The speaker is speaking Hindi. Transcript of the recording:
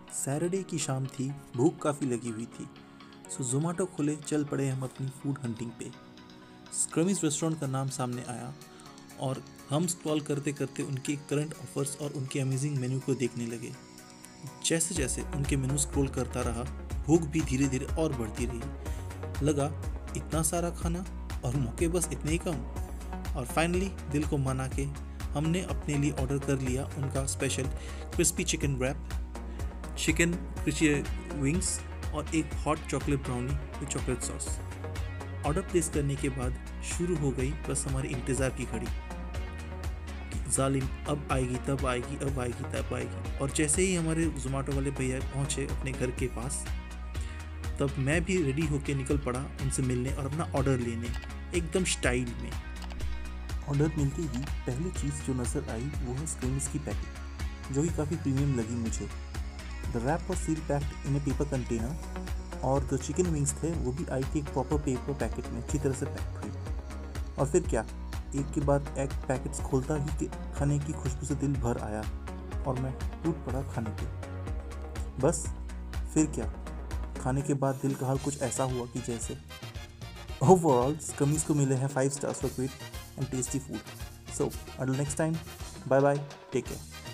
सैटरडे की शाम थी, भूख काफ़ी लगी हुई थी, सो जोमेटो खोले चल पड़े हम अपनी फूड हंटिंग पे। स्क्रमीज रेस्टोरेंट का नाम सामने आया और हम स्क्रॉल करते करते उनके करंट ऑफर्स और उनके अमेजिंग मेन्यू को देखने लगे। जैसे जैसे उनके मेनू स्क्रॉल करता रहा, भूख भी धीरे धीरे और बढ़ती रही। लगा इतना सारा खाना और मौके बस इतने ही कम। और फाइनली दिल को मना के हमने अपने लिए ऑर्डर कर लिया उनका special crispy chicken wrap, chicken crispy wings और एक hot chocolate brownie with chocolate sauce. Order place करने के बाद शुरू हो गई बस हमारे इंतज़ार की घड़ी। जालिम अब आएगी तब आएगी, अब आएगी तब आएगी। और जैसे ही हमारे जोमेटो वाले भैया पहुँचे अपने घर के पास, तब मैं भी रेडी होके निकल पड़ा उनसे मिलने और अपना ऑर्डर लेने, एकदम स्टाइल में। ऑर्डर मिलते ही पहली चीज़ जो नज़र आई वो है स्क्रीम्स की पैकेट, जो कि काफ़ी प्रीमियम लगी मुझे। The wrap was seal packed in a paper container और जो चिकन विंग्स थे वो भी आई थी एक प्रॉपर पेपर पैकेट में, अच्छी तरह से पैक हुई। और फिर क्या, एक के बाद एक पैकेट्स खोलता ही कि खाने की खुशबू से दिल भर आया और मैं टूट पड़ा खाने पे। बस फिर क्या, खाने के बाद दिल का हाल कुछ ऐसा हुआ कि जैसे ओवरऑल स्क्रमीज को मिले हैं 5 stars for great and tasty food. So until next time, bye bye, take care.